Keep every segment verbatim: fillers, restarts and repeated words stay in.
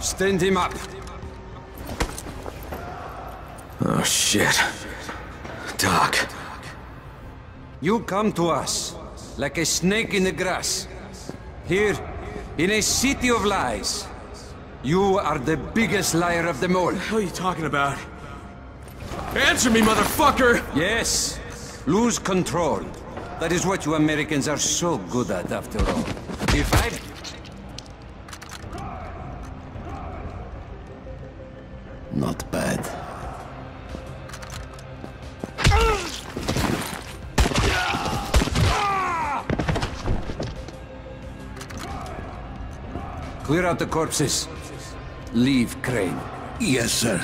Stand him up. Oh, shit. Doc. You come to us like a snake in the grass. Here, in a city of lies. You are the biggest liar of them all. What the hell are you talking about? Answer me, motherfucker! Yes. Lose control. That is what you Americans are so good at, after all. If I... Not bad. Clear out the corpses. Leave Crane. Yes, sir.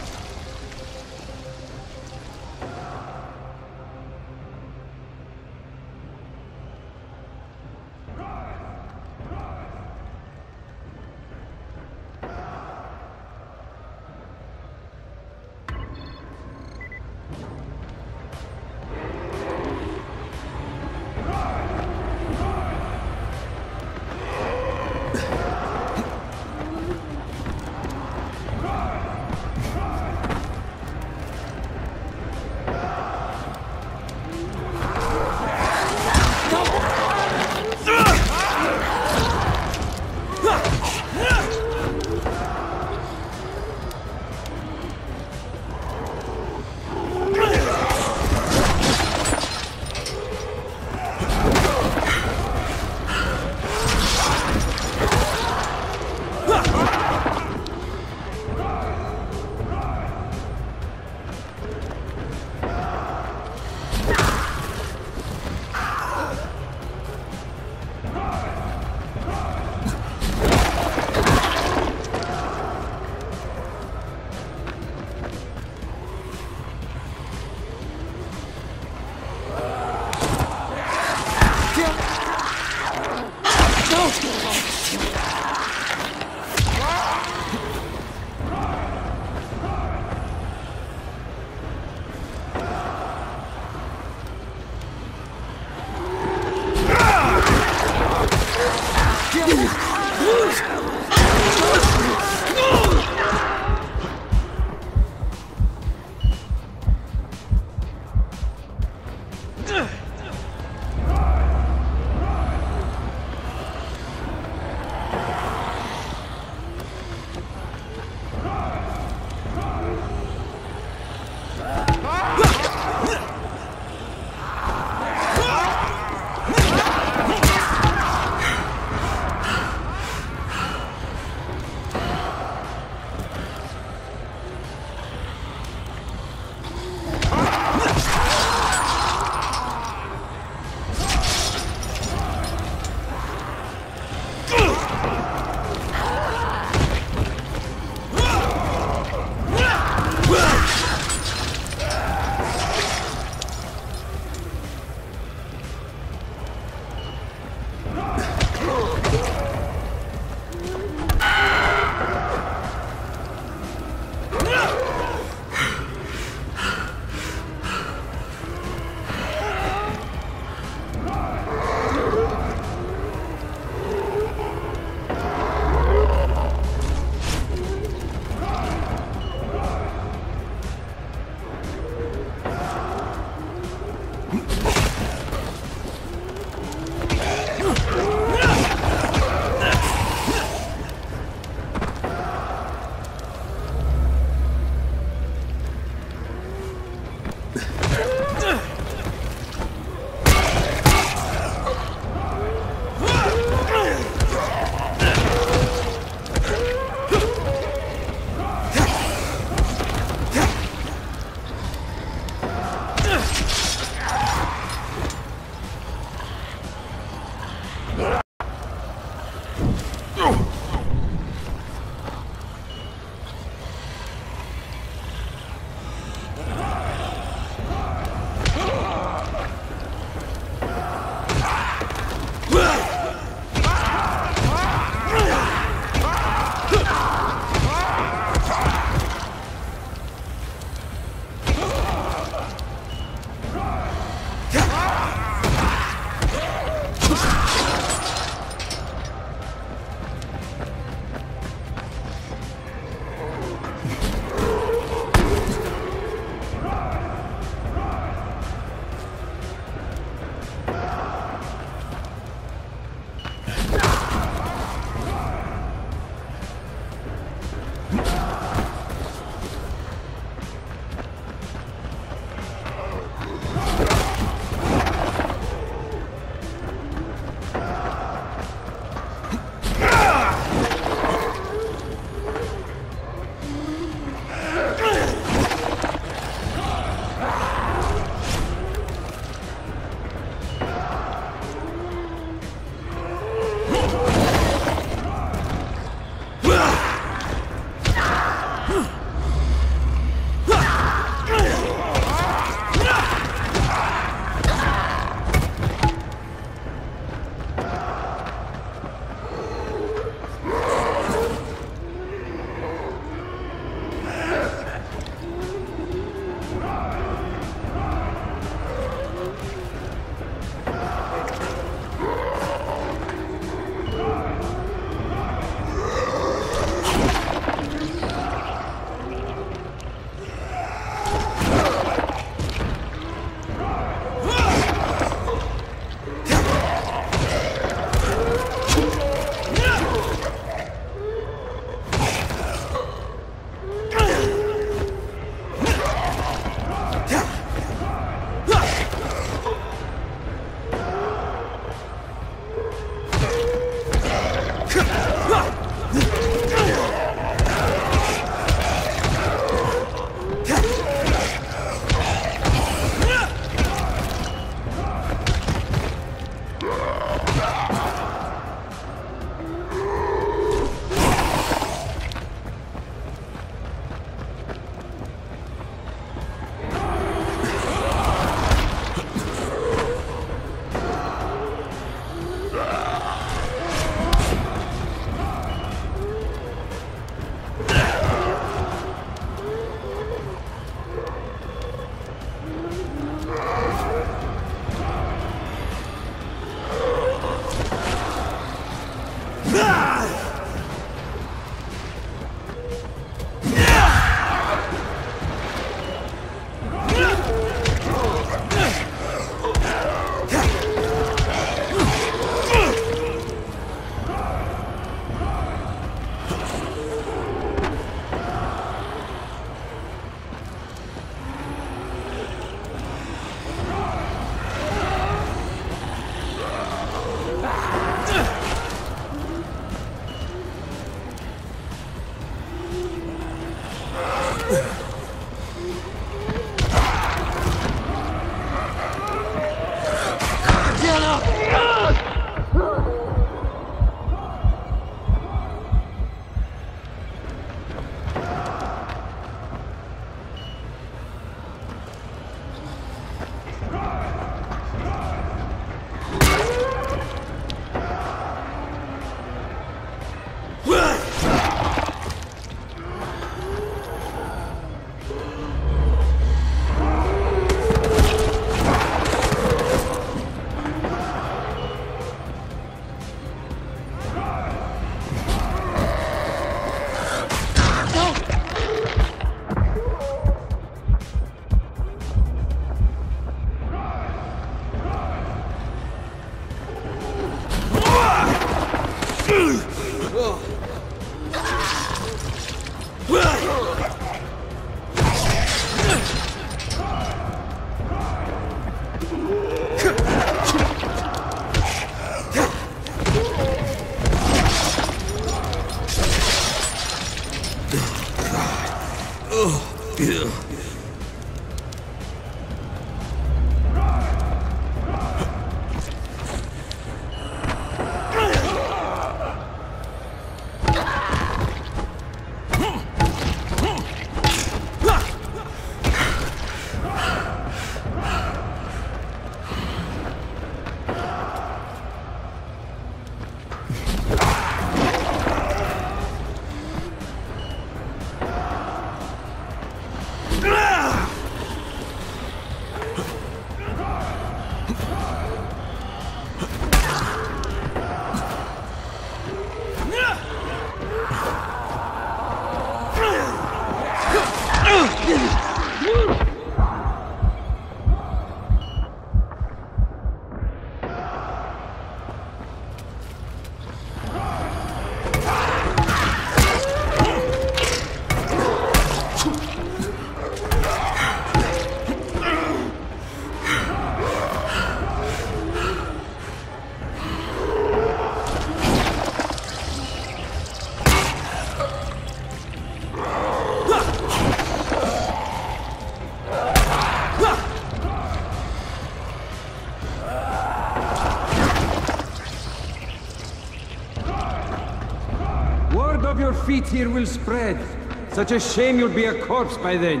Your feet here will spread. Such a shame you'll be a corpse by then.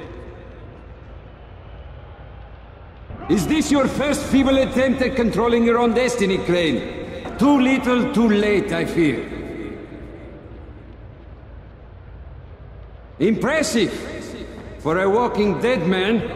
Is this your first feeble attempt at controlling your own destiny, Crane? Too little, too late, I fear. Impressive! For a walking dead man.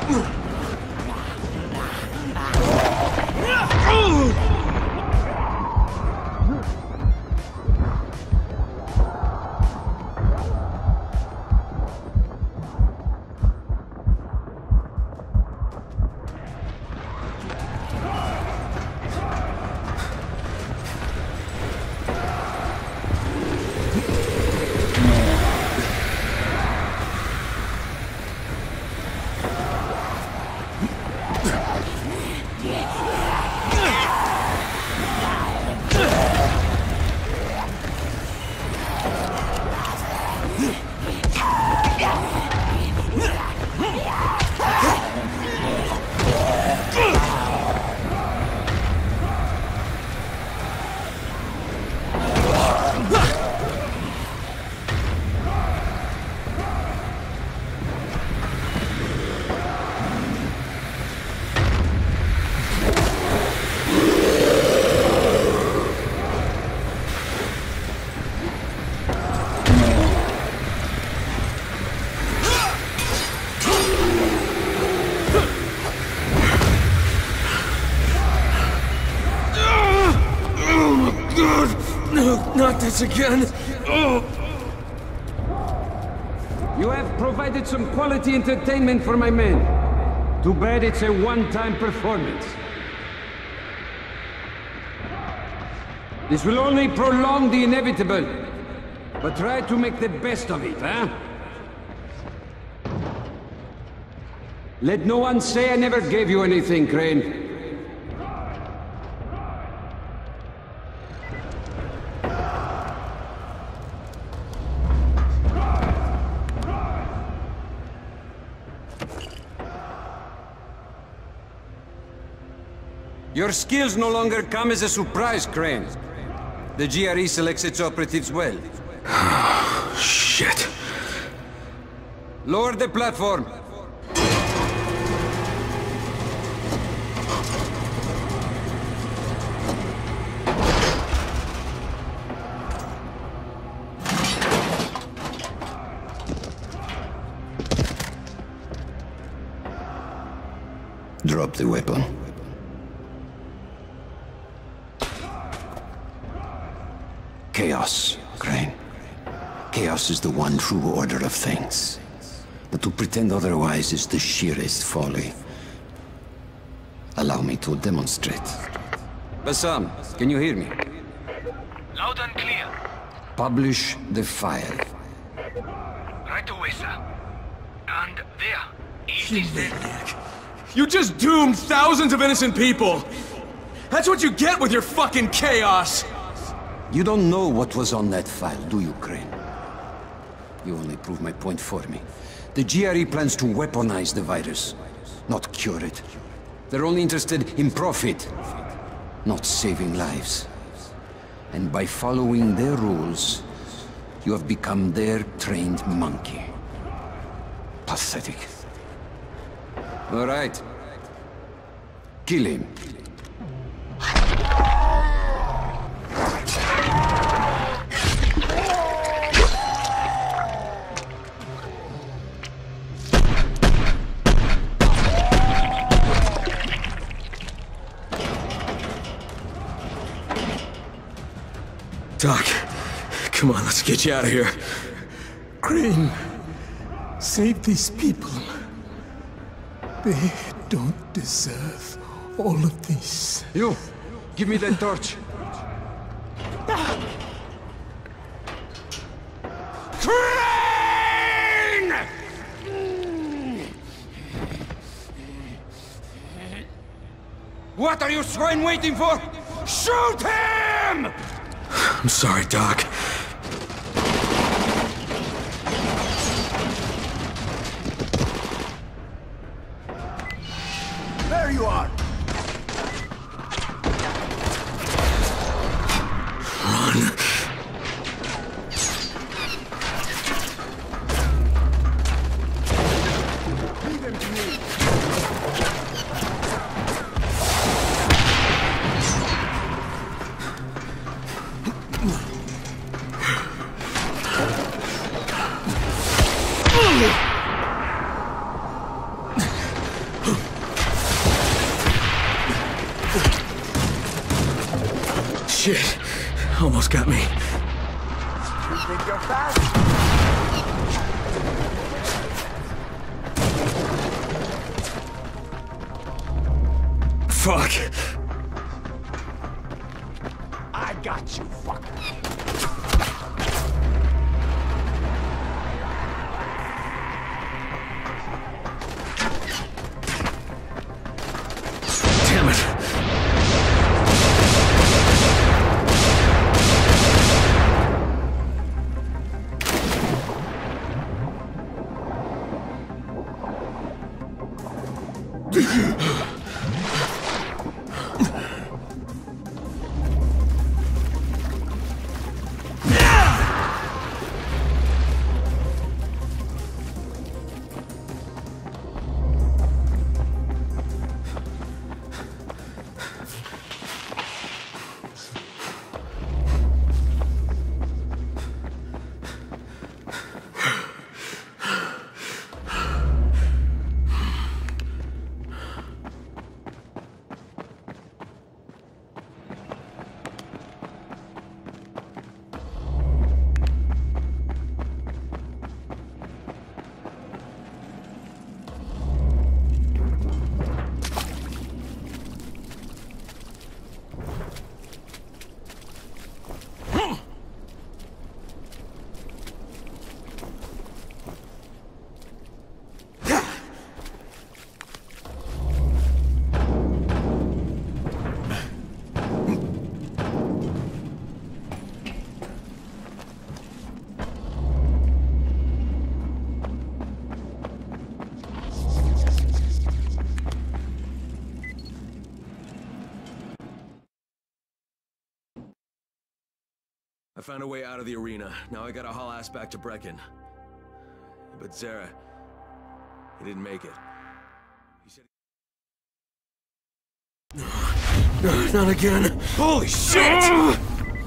Not this again! Oh. You have provided some quality entertainment for my men. Too bad it's a one-time performance. This will only prolong the inevitable. But try to make the best of it, huh? Let no one say I never gave you anything, Crane. Your skills no longer come as a surprise, Crane. The G R E selects its operatives well. Shit. Lower the platform. Drop the weapon. Chaos, Crane. Chaos is the one true order of things. But to pretend otherwise is the sheerest folly. Allow me to demonstrate. Bassam, can you hear me? Loud and clear. Publish the file. Right away, sir. And there. Easy, sir. You just doomed thousands of innocent people! That's what you get with your fucking chaos! You don't know what was on that file, do you, Crane? You only prove my point for me. The G R E plans to weaponize the virus, not cure it. They're only interested in profit, not saving lives. And by following their rules, you have become their trained monkey. Pathetic. All right. Kill him. Doc, come on, let's get you out of here. Crane, save these people. They don't deserve all of this. You, give me that torch. Crane! What are you swine waiting for? Shoot him! I'm sorry, Doc. There you are! Run. Leave them to me! Shit. Almost got me. You think you're fast? Fuck. I got you, fucker. Damn it. I found a way out of the arena. Now I gotta haul ass back to Brecken. But Zere, he didn't make it. He said... No, not again. Holy shit!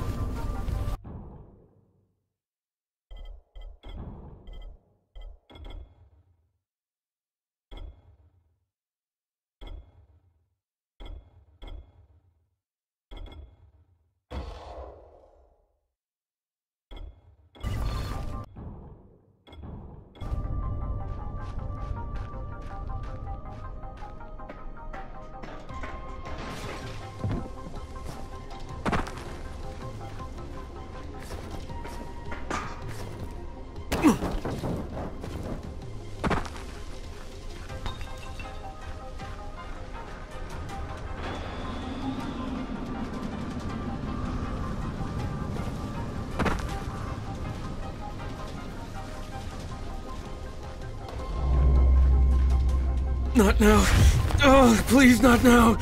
Not now. Oh, please, not now.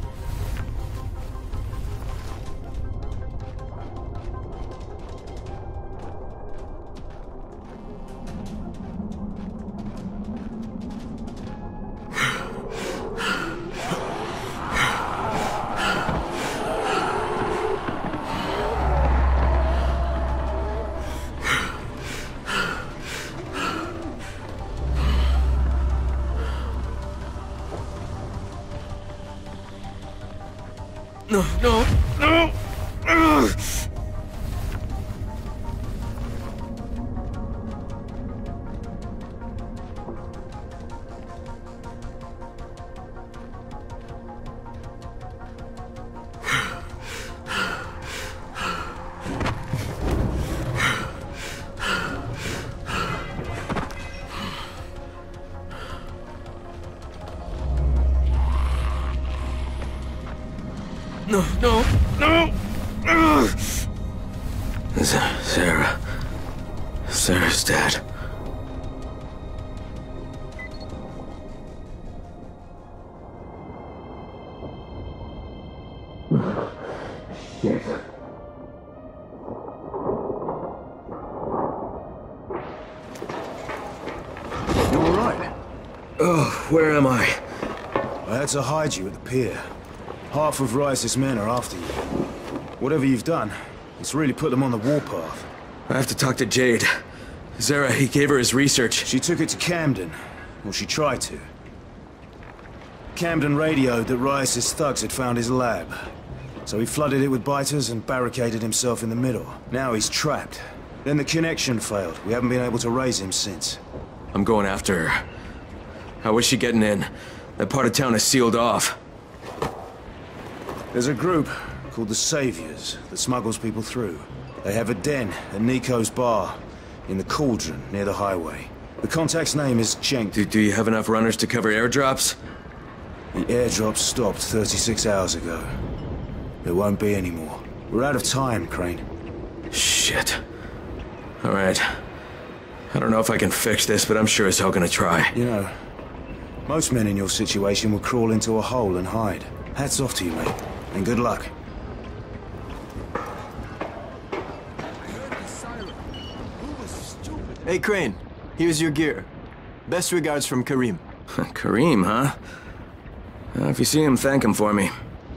No, no, no! Ugh. No, no, no! Ugh. Zere. Zere's dead. Shit. You alright? Oh, where am I? I had to hide you at the pier. Half of Rice's men are after you. Whatever you've done, it's really put them on the warpath. I have to talk to Jade. Zere, he gave her his research. She took it to Camden. Well, she tried to. Camden radioed that Rice's thugs had found his lab. So he flooded it with biters and barricaded himself in the middle. Now he's trapped. Then the connection failed. We haven't been able to raise him since. I'm going after her. How is she getting in? That part of town is sealed off. There's a group called the Saviors that smuggles people through. They have a den at Nico's bar in the Cauldron near the highway. The contact's name is Cenk. Do, do you have enough runners to cover airdrops? The airdrop stopped thirty-six hours ago. There won't be any more. We're out of time, Crane. Shit. All right. I don't know if I can fix this, but I'm sure as hell gonna try. You know, most men in your situation would crawl into a hole and hide. Hats off to you, mate. And good luck. Hey, Crane. Here's your gear. Best regards from Karim. Karim, huh? Uh, if you see him, thank him for me.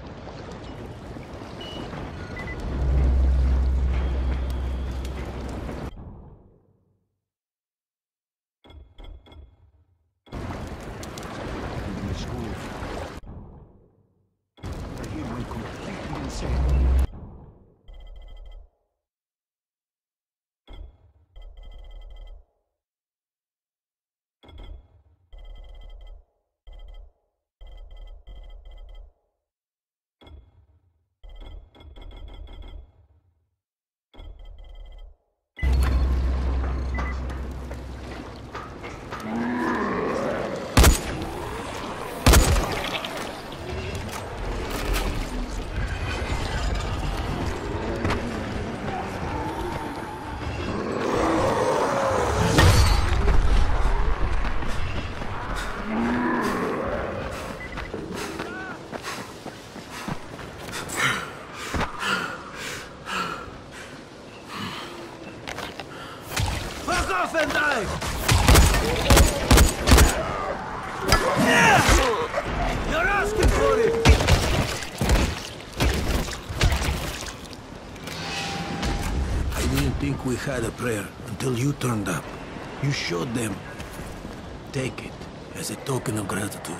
think we had a prayer until you turned up. You showed them. Take it as a token of gratitude.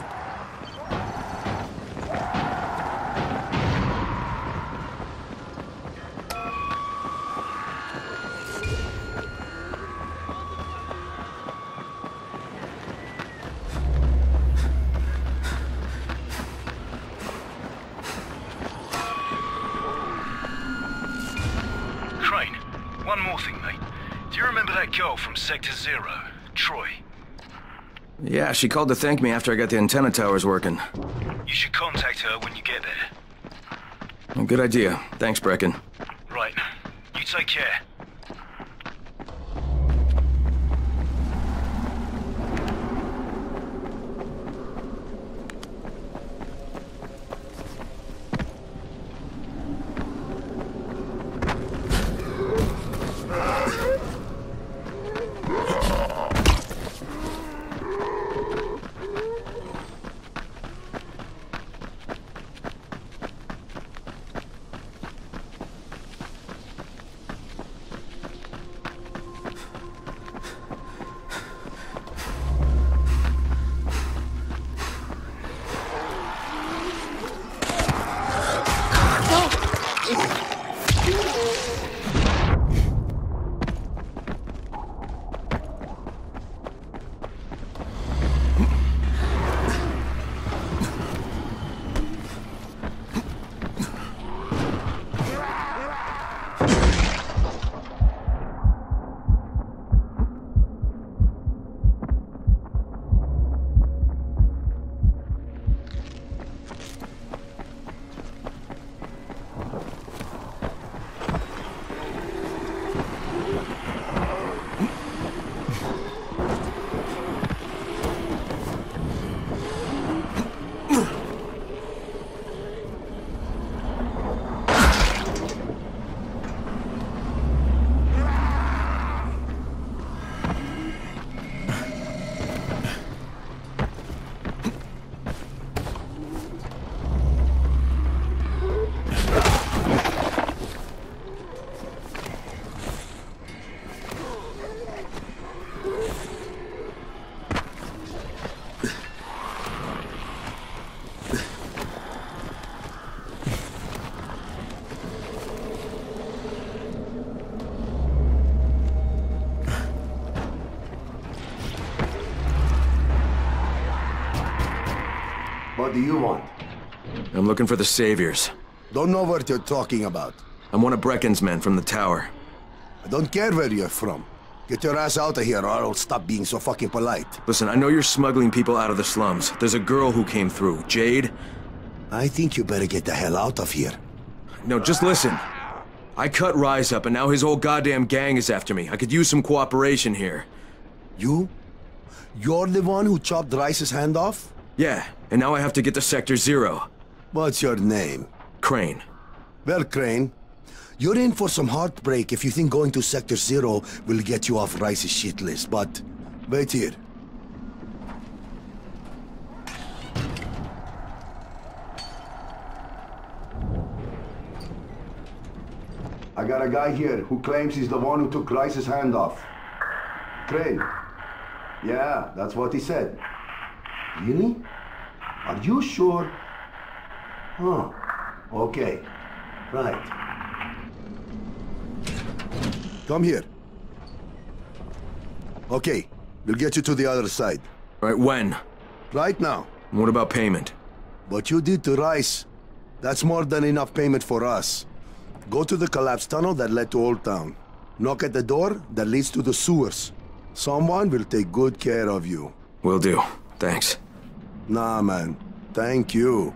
One more thing, mate. Do you remember that girl from Sector Zero, Troy? Yeah, she called to thank me after I got the antenna towers working. You should contact her when you get there. A good idea. Thanks, Brecken. Right. You take care. What do you want? I'm looking for the Saviors. Don't know what you're talking about. I'm one of Brecken's men from the tower. I don't care where you're from. Get your ass out of here or I'll stop being so fucking polite. Listen, I know you're smuggling people out of the slums. There's a girl who came through, Jade. I think you better get the hell out of here. No, just listen. I cut Rise up and now his whole goddamn gang is after me. I could use some cooperation here. You? You're the one who chopped Rice's hand off? Yeah, and now I have to get to Sector Zero. What's your name? Crane. Well, Crane, you're in for some heartbreak if you think going to Sector Zero will get you off Rice's shit list, but wait here. I got a guy here who claims he's the one who took Rice's hand off. Crane. Yeah, that's what he said. Really? Are you sure? Huh. Okay. Right. Come here. Okay, we'll get you to the other side. Right, when? Right now. What about payment? What you did to Rice, that's more than enough payment for us. Go to the collapsed tunnel that led to Old Town. Knock at the door that leads to the sewers. Someone will take good care of you. Will do. Thanks. Nah, man. Thank you.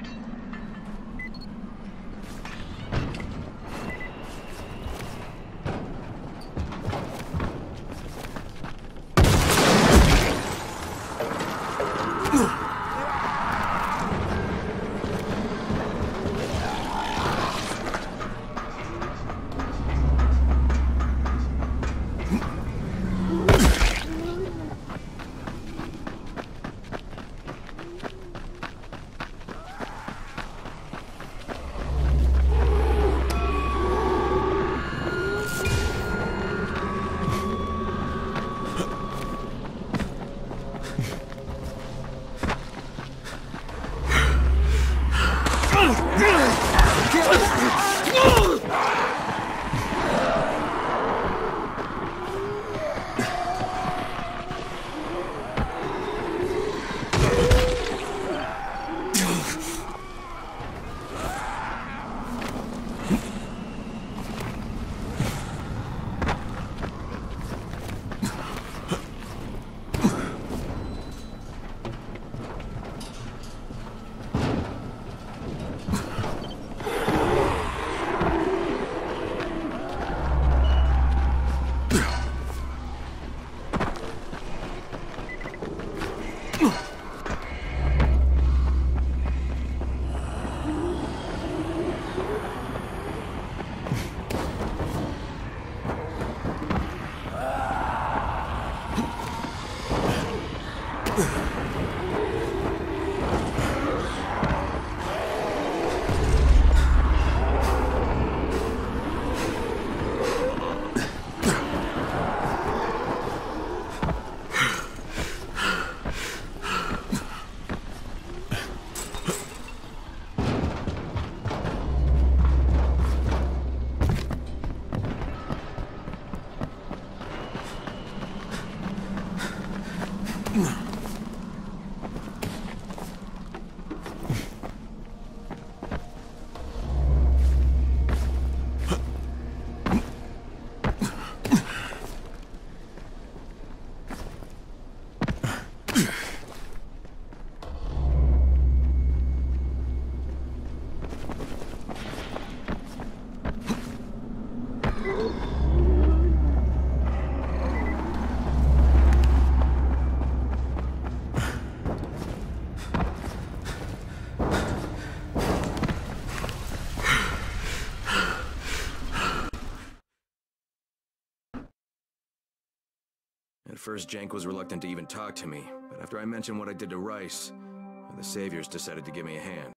At first, Jank was reluctant to even talk to me, but after I mentioned what I did to Rice, the Saviors decided to give me a hand.